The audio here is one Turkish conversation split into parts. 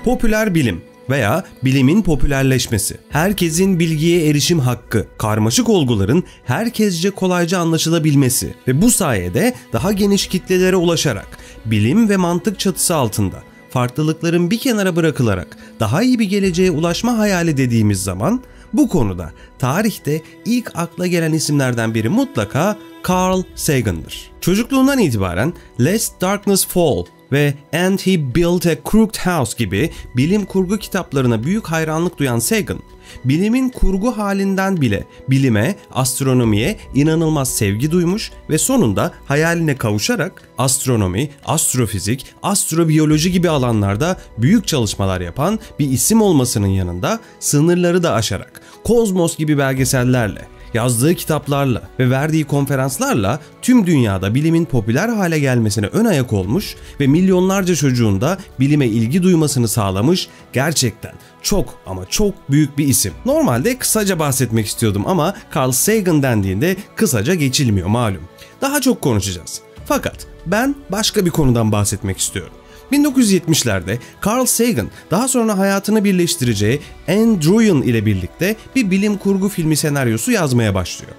Popüler bilim veya bilimin popülerleşmesi, herkesin bilgiye erişim hakkı, karmaşık olguların herkesce kolayca anlaşılabilmesi ve bu sayede daha geniş kitlelere ulaşarak bilim ve mantık çatısı altında farklılıkların bir kenara bırakılarak daha iyi bir geleceğe ulaşma hayali dediğimiz zaman bu konuda tarihte ilk akla gelen isimlerden biri mutlaka Carl Sagan'dır. Çocukluğundan itibaren Lest Darkness Fall ve And He Built a Crooked House gibi bilim kurgu kitaplarına büyük hayranlık duyan Sagan, bilimin kurgu halinden bile bilime, astronomiye inanılmaz sevgi duymuş ve sonunda hayaline kavuşarak astronomi, astrofizik, astrobiyoloji gibi alanlarda büyük çalışmalar yapan bir isim olmasının yanında sınırları da aşarak Kozmos gibi belgesellerle, yazdığı kitaplarla ve verdiği konferanslarla tüm dünyada bilimin popüler hale gelmesine ön ayak olmuş ve milyonlarca çocuğun da bilime ilgi duymasını sağlamış gerçekten çok ama çok büyük bir isim. Normalde kısaca bahsetmek istiyordum ama Carl Sagan dendiğinde kısaca geçilmiyor malum. Daha çok konuşacağız. Fakat ben başka bir konudan bahsetmek istiyorum. 1970'lerde Carl Sagan daha sonra hayatını birleştireceği Anne Druyan ile birlikte bir bilim kurgu filmi senaryosu yazmaya başlıyor.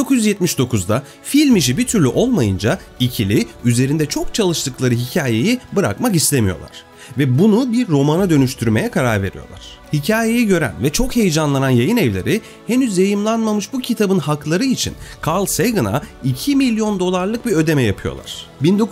1979'da film işi bir türlü olmayınca ikili üzerinde çok çalıştıkları hikayeyi bırakmak istemiyorlar ve bunu bir romana dönüştürmeye karar veriyorlar. Hikayeyi gören ve çok heyecanlanan yayın evleri henüz yayımlanmamış bu kitabın hakları için Carl Sagan'a $2 milyon bir ödeme yapıyorlar.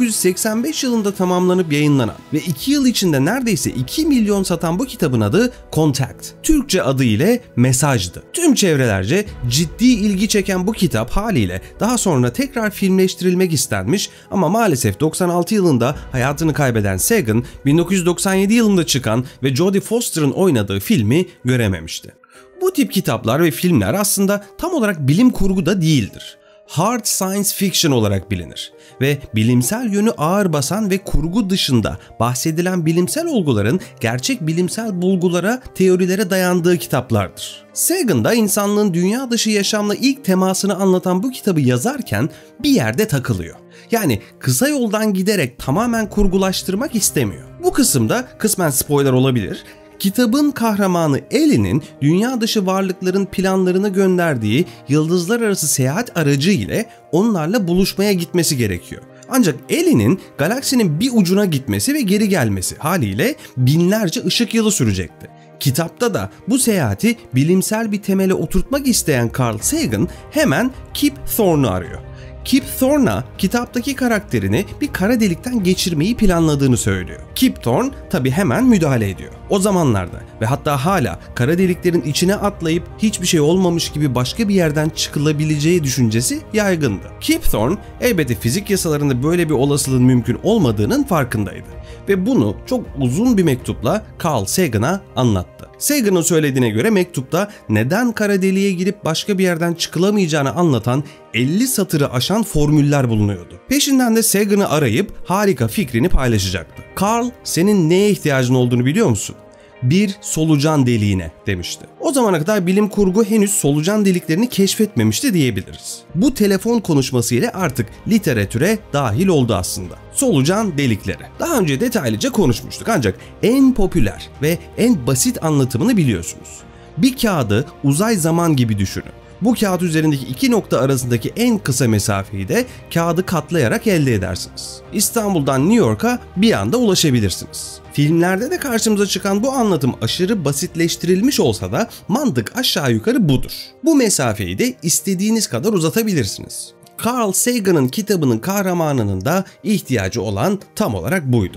1985 yılında tamamlanıp yayınlanan ve 2 yıl içinde neredeyse 2 milyon satan bu kitabın adı Contact. Türkçe adı ile Mesajdı. Tüm çevrelerce ciddi ilgi çeken bu kitap haliyle daha sonra tekrar filmleştirilmek istenmiş ama maalesef 96 yılında hayatını kaybeden Sagan 1997 yılında çıkan ve Jodie Foster'ın oynadığı filmi görememişti. Bu tip kitaplar ve filmler aslında tam olarak bilim kurgu da değildir. Hard science fiction olarak bilinir ve bilimsel yönü ağır basan ve kurgu dışında bahsedilen bilimsel olguların gerçek bilimsel bulgulara, teorilere dayandığı kitaplardır. Sagan da insanlığın dünya dışı yaşamla ilk temasını anlatan bu kitabı yazarken bir yerde takılıyor. Yani kısa yoldan giderek tamamen kurgulaştırmak istemiyor. Bu kısımda kısmen spoiler olabilir. Kitabın kahramanı Ellie'nin dünya dışı varlıkların planlarını gönderdiği yıldızlar arası seyahat aracı ile onlarla buluşmaya gitmesi gerekiyor. Ancak Ellie'nin galaksinin bir ucuna gitmesi ve geri gelmesi haliyle binlerce ışık yılı sürecekti. Kitapta da bu seyahati bilimsel bir temele oturtmak isteyen Carl Sagan hemen Kip Thorne'u arıyor. Kip Thorne'a kitaptaki karakterini bir kara delikten geçirmeyi planladığını söylüyor. Kip Thorne tabi hemen müdahale ediyor. O zamanlarda ve hatta hala kara deliklerin içine atlayıp hiçbir şey olmamış gibi başka bir yerden çıkılabileceği düşüncesi yaygındı. Kip Thorne elbette fizik yasalarında böyle bir olasılığın mümkün olmadığının farkındaydı ve bunu çok uzun bir mektupla Carl Sagan'a anlattı. Sagan'ın söylediğine göre mektupta neden kara deliğe girip başka bir yerden çıkılamayacağını anlatan 50 satırı aşan formüller bulunuyordu. Peşinden de Sagan'ı arayıp harika fikrini paylaşacaktı. Carl, senin neye ihtiyacın olduğunu biliyor musun? Bir solucan deliğine demişti. O zamana kadar bilim kurgu henüz solucan deliklerini keşfetmemişti diyebiliriz. Bu telefon konuşmasıyla artık literatüre dahil oldu aslında. Solucan delikleri. Daha önce detaylıca konuşmuştuk ancak en popüler ve en basit anlatımını biliyorsunuz. Bir kağıdı uzay zaman gibi düşünün. Bu kağıt üzerindeki iki nokta arasındaki en kısa mesafeyi de kağıdı katlayarak elde edersiniz. İstanbul'dan New York'a bir anda ulaşabilirsiniz. Filmlerde de karşımıza çıkan bu anlatım aşırı basitleştirilmiş olsa da mantık aşağı yukarı budur. Bu mesafeyi de istediğiniz kadar uzatabilirsiniz. Carl Sagan'ın kitabının kahramanının da ihtiyacı olan tam olarak buydu.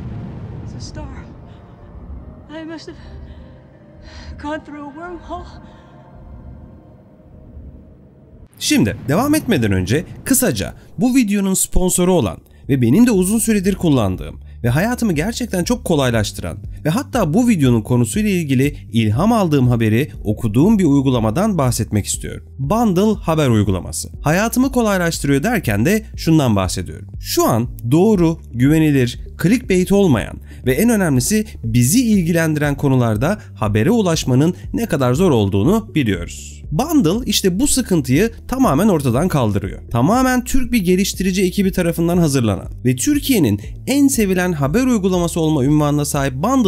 Şimdi devam etmeden önce kısaca bu videonun sponsoru olan ve benim de uzun süredir kullandığım ve hayatımı gerçekten çok kolaylaştıran ve hatta bu videonun konusuyla ilgili ilham aldığım haberi okuduğum bir uygulamadan bahsetmek istiyorum. Bundle haber uygulaması. Hayatımı kolaylaştırıyor derken de şundan bahsediyorum. Şu an doğru, güvenilir, clickbait olmayan ve en önemlisi bizi ilgilendiren konularda habere ulaşmanın ne kadar zor olduğunu biliyoruz. Bundle işte bu sıkıntıyı tamamen ortadan kaldırıyor. Tamamen Türk bir geliştirici ekibi tarafından hazırlanan ve Türkiye'nin en sevilen haber uygulaması olma unvanına sahip Bundle ile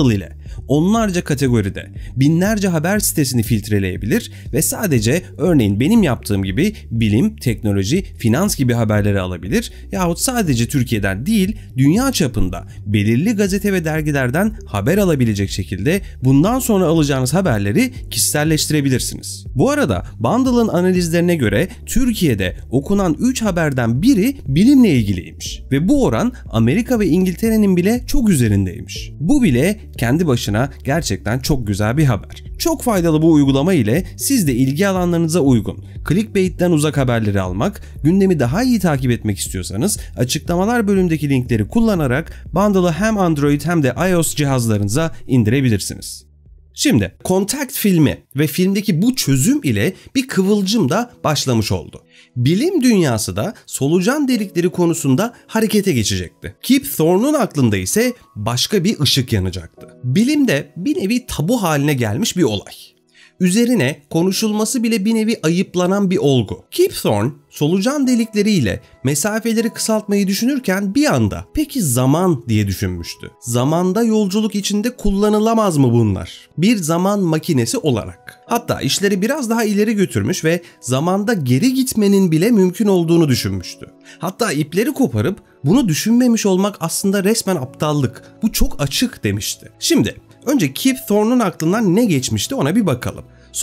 onlarca kategoride, binlerce haber sitesini filtreleyebilir ve sadece örneğin benim yaptığım gibi bilim, teknoloji, finans gibi haberleri alabilir yahut sadece Türkiye'den değil dünya çapında belirli gazete ve dergilerden haber alabilecek şekilde bundan sonra alacağınız haberleri kişiselleştirebilirsiniz. Bu arada Bundle'ın analizlerine göre Türkiye'de okunan 3 haberden biri bilimle ilgiliymiş ve bu oran Amerika ve İngiltere'nin bile çok üzerindeymiş. Bu bile kendi başına gerçekten çok güzel bir haber. Çok faydalı bu uygulama ile siz de ilgi alanlarınıza uygun, clickbait'ten uzak haberleri almak, gündemi daha iyi takip etmek istiyorsanız açıklamalar bölümündeki linkleri kullanarak Bundle'ı hem Android hem de iOS cihazlarınıza indirebilirsiniz. Şimdi Contact filmi ve filmdeki bu çözüm ile bir kıvılcım da başlamış oldu. Bilim dünyası da solucan delikleri konusunda harekete geçecekti. Kip Thorne'un aklında ise başka bir ışık yanacaktı. Bilimde bir nevi tabu haline gelmiş bir olay. Üzerine konuşulması bile bir nevi ayıplanan bir olgu. Kip Thorne solucan delikleriyle mesafeleri kısaltmayı düşünürken bir anda peki zaman diye düşünmüştü. Zamanda yolculuk içinde kullanılamaz mı bunlar? Bir zaman makinesi olarak. Hatta işleri biraz daha ileri götürmüş ve zamanda geri gitmenin bile mümkün olduğunu düşünmüştü. Hatta ipleri koparıp bunu düşünmemiş olmak aslında resmen aptallık. Bu çok açık demişti. Şimdi önce Kip Thorne'un aklından ne geçmişti ona bir bakalım.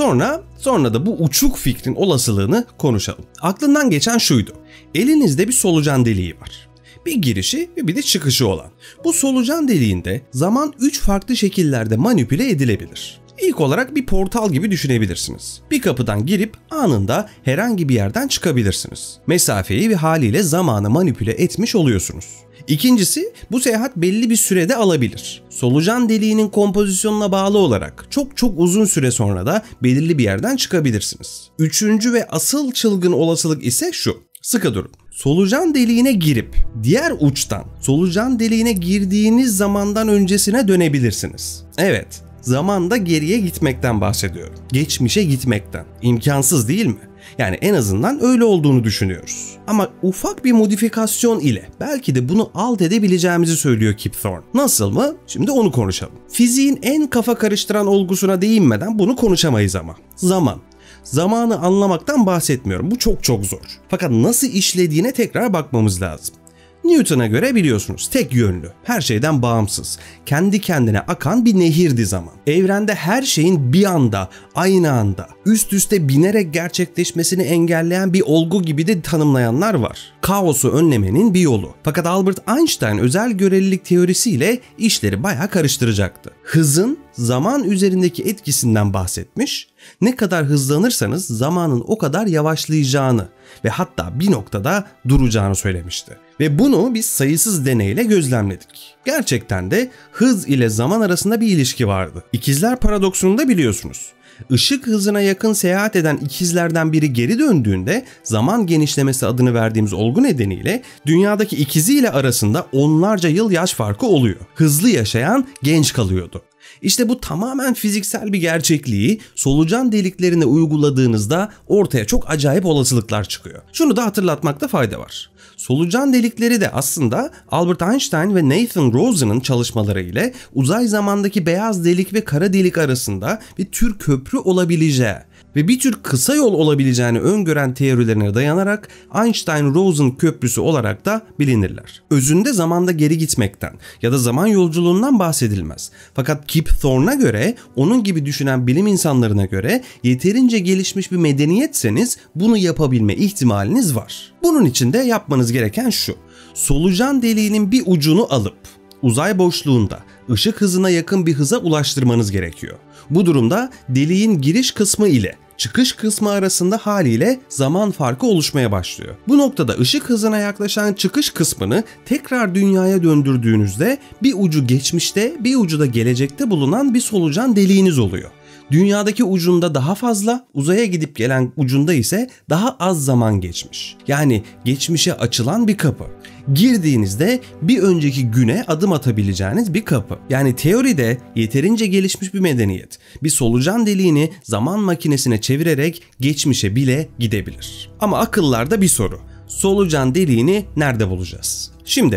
Sonra da bu uçuk fikrin olasılığını konuşalım. Aklından geçen şuydu. Elinizde bir solucan deliği var. Bir girişi ve bir de çıkışı olan. Bu solucan deliğinde zaman 3 farklı şekillerde manipüle edilebilir. İlk olarak bir portal gibi düşünebilirsiniz. Bir kapıdan girip anında herhangi bir yerden çıkabilirsiniz. Mesafeyi ve haliyle zamanı manipüle etmiş oluyorsunuz. İkincisi, bu seyahat belli bir sürede alabilir. Solucan deliğinin kompozisyonuna bağlı olarak çok uzun süre sonra da belirli bir yerden çıkabilirsiniz. Üçüncü ve asıl çılgın olasılık ise şu. Sıkı durun. Solucan deliğine girip diğer uçtan solucan deliğine girdiğiniz zamandan öncesine dönebilirsiniz. Evet, zamanda geriye gitmekten bahsediyorum. Geçmişe gitmekten. İmkansız değil mi? Yani en azından öyle olduğunu düşünüyoruz. Ama ufak bir modifikasyon ile belki de bunu alt edebileceğimizi söylüyor Kip Thorne. Nasıl mı? Şimdi onu konuşalım. Fiziğin en kafa karıştıran olgusuna değinmeden bunu konuşamayız ama. Zaman. Zamanı anlamaktan bahsetmiyorum. Bu çok zor. Fakat nasıl işlediğine tekrar bakmamız lazım. Newton'a göre biliyorsunuz tek yönlü, her şeyden bağımsız, kendi kendine akan bir nehirdi zaman. Evrende her şeyin bir anda, aynı anda, üst üste binerek gerçekleşmesini engelleyen bir olgu gibi de tanımlayanlar var. Kaosu önlemenin bir yolu. Fakat Albert Einstein özel görelilik teorisiyle işleri bayağı karıştıracaktı. Hızın zaman üzerindeki etkisinden bahsetmiş, ne kadar hızlanırsanız zamanın o kadar yavaşlayacağını ve hatta bir noktada duracağını söylemişti. Ve bunu biz sayısız deneyle gözlemledik. Gerçekten de hız ile zaman arasında bir ilişki vardı. İkizler paradoksunu da biliyorsunuz. Işık hızına yakın seyahat eden ikizlerden biri geri döndüğünde zaman genişlemesi adını verdiğimiz olgu nedeniyle dünyadaki ikiziyle arasında onlarca yıl yaş farkı oluyor. Hızlı yaşayan genç kalıyordu. İşte bu tamamen fiziksel bir gerçekliği solucan deliklerine uyguladığınızda ortaya çok acayip olasılıklar çıkıyor. Şunu da hatırlatmakta fayda var. Solucan delikleri de aslında Albert Einstein ve Nathan Rosen'ın çalışmaları ile uzay zamandaki beyaz delik ve kara delik arasında bir tür köprü olabileceği ve bir tür kısa yol olabileceğini öngören teorilerine dayanarak Einstein-Rosen köprüsü olarak da bilinirler. Özünde zamanda geri gitmekten ya da zaman yolculuğundan bahsedilmez. Fakat Kip Thorne'a göre, onun gibi düşünen bilim insanlarına göre yeterince gelişmiş bir medeniyetseniz bunu yapabilme ihtimaliniz var. Bunun için de yapmanız gereken şu: solucan deliğinin bir ucunu alıp uzay boşluğunda ışık hızına yakın bir hıza ulaştırmanız gerekiyor. Bu durumda deliğin giriş kısmı ile çıkış kısmı arasında haliyle zaman farkı oluşmaya başlıyor. Bu noktada ışık hızına yaklaşan çıkış kısmını tekrar dünyaya döndürdüğünüzde bir ucu geçmişte, bir ucu da gelecekte bulunan bir solucan deliğiniz oluyor. Dünyadaki ucunda daha fazla, uzaya gidip gelen ucunda ise daha az zaman geçmiş. Yani geçmişe açılan bir kapı. Girdiğinizde bir önceki güne adım atabileceğiniz bir kapı. Yani teoride yeterince gelişmiş bir medeniyet bir solucan deliğini zaman makinesine çevirerek geçmişe bile gidebilir. Ama akıllarda bir soru: solucan deliğini nerede bulacağız? Şimdi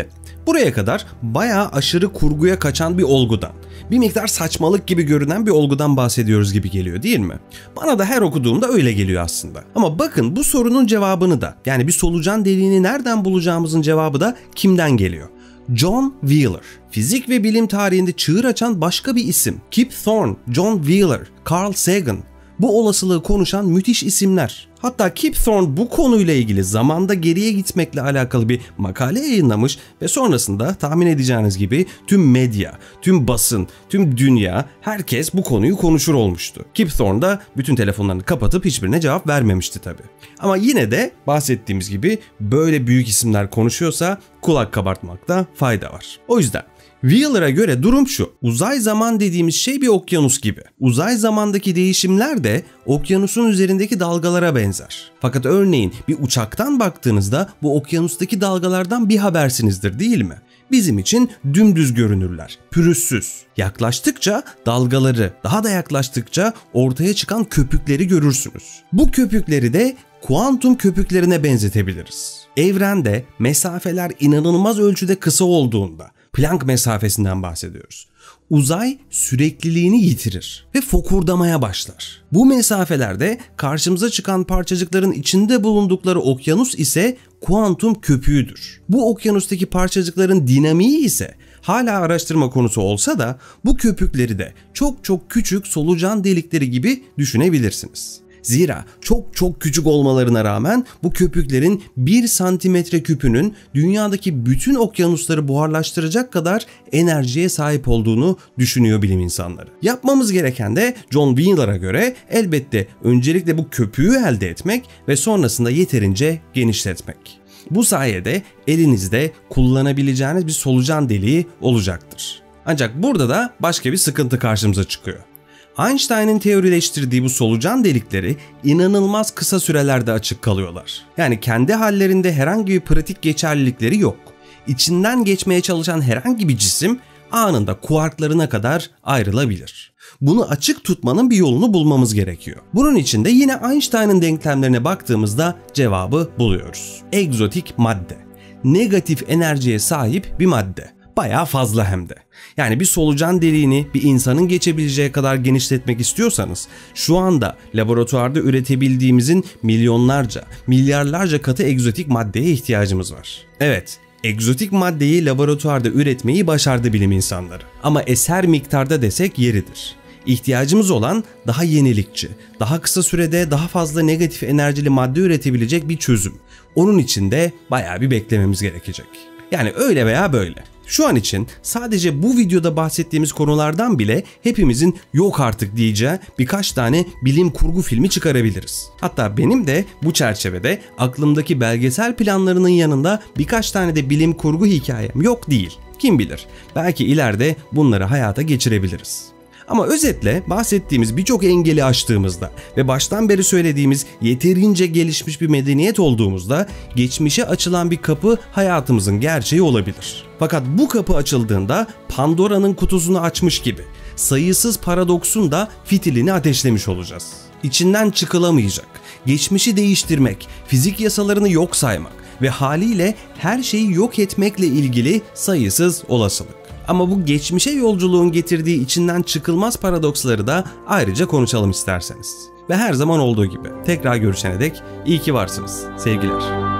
Buraya kadar bayağı aşırı kurguya kaçan bir olgudan, bir miktar saçmalık gibi görünen bir olgudan bahsediyoruz gibi geliyor değil mi? Bana da her okuduğumda öyle geliyor aslında. Ama bakın bu sorunun cevabını da, yani bir solucan deliğini nereden bulacağımızın cevabı da kimden geliyor? John Wheeler. Fizik ve bilim tarihinde çığır açan başka bir isim. Kip Thorne, John Wheeler, Carl Sagan. Bu olasılığı konuşan müthiş isimler. Hatta Kip Thorne bu konuyla ilgili zamanda geriye gitmekle alakalı bir makale yayınlamış ve sonrasında tahmin edeceğiniz gibi tüm medya, tüm basın, tüm dünya, herkes bu konuyu konuşur olmuştu. Kip Thorne da bütün telefonlarını kapatıp hiçbirine cevap vermemişti tabii. Ama yine de bahsettiğimiz gibi böyle büyük isimler konuşuyorsa kulak kabartmakta fayda var. O yüzden Wheeler'a göre durum şu: uzay zaman dediğimiz şey bir okyanus gibi. Uzay zamandaki değişimler de okyanusun üzerindeki dalgalara benzer. Fakat örneğin bir uçaktan baktığınızda bu okyanustaki dalgalardan bir habersinizdir değil mi? Bizim için dümdüz görünürler, pürüzsüz. Yaklaştıkça dalgaları, daha da yaklaştıkça ortaya çıkan köpükleri görürsünüz. Bu köpükleri de kuantum köpüklerine benzetebiliriz. Evrende mesafeler inanılmaz ölçüde kısa olduğunda, Planck mesafesinden bahsediyoruz, uzay sürekliliğini yitirir ve fokurdamaya başlar. Bu mesafelerde karşımıza çıkan parçacıkların içinde bulundukları okyanus ise kuantum köpüğüdür. Bu okyanustaki parçacıkların dinamiği ise hala araştırma konusu olsa da bu köpükleri de çok çok küçük solucan delikleri gibi düşünebilirsiniz. Zira çok çok küçük olmalarına rağmen bu köpüklerin 1 santimetre küpünün dünyadaki bütün okyanusları buharlaştıracak kadar enerjiye sahip olduğunu düşünüyor bilim insanları. Yapmamız gereken de John Wheeler'a göre elbette öncelikle bu köpüğü elde etmek ve sonrasında yeterince genişletmek. Bu sayede elinizde kullanabileceğiniz bir solucan deliği olacaktır. Ancak burada da başka bir sıkıntı karşımıza çıkıyor. Einstein'ın teorileştirdiği bu solucan delikleri inanılmaz kısa sürelerde açık kalıyorlar. Yani kendi hallerinde herhangi bir pratik geçerlilikleri yok. İçinden geçmeye çalışan herhangi bir cisim anında kuarklarına kadar ayrılabilir. Bunu açık tutmanın bir yolunu bulmamız gerekiyor. Bunun için de yine Einstein'ın denklemlerine baktığımızda cevabı buluyoruz. Egzotik madde. Negatif enerjiye sahip bir madde. Bayağı fazla hem de. Yani bir solucan deliğini bir insanın geçebileceği kadar genişletmek istiyorsanız şu anda laboratuvarda üretebildiğimizin milyonlarca, milyarlarca katı egzotik maddeye ihtiyacımız var. Evet, egzotik maddeyi laboratuvarda üretmeyi başardı bilim insanları. Ama eser miktarda desek yeridir. İhtiyacımız olan daha yenilikçi, daha kısa sürede daha fazla negatif enerjili madde üretebilecek bir çözüm. Onun için de bayağı bir beklememiz gerekecek. Yani öyle veya böyle. Şu an için sadece bu videoda bahsettiğimiz konulardan bile hepimizin yok artık diyeceği birkaç tane bilim kurgu filmi çıkarabiliriz. Hatta benim de bu çerçevede aklımdaki belgesel planlarının yanında birkaç tane de bilim kurgu hikayem yok değil. Kim bilir, belki ileride bunları hayata geçirebiliriz. Ama özetle bahsettiğimiz birçok engeli aştığımızda ve baştan beri söylediğimiz yeterince gelişmiş bir medeniyet olduğumuzda geçmişe açılan bir kapı hayatımızın gerçeği olabilir. Fakat bu kapı açıldığında Pandora'nın kutusunu açmış gibi sayısız paradoksun da fitilini ateşlemiş olacağız. İçinden çıkılamayacak, geçmişi değiştirmek, fizik yasalarını yok saymak ve haliyle her şeyi yok etmekle ilgili sayısız olasılık. Ama bu geçmişe yolculuğun getirdiği içinden çıkılmaz paradoksları da ayrıca konuşalım isterseniz. Ve her zaman olduğu gibi tekrar görüşene dek iyi ki varsınız. Sevgiler.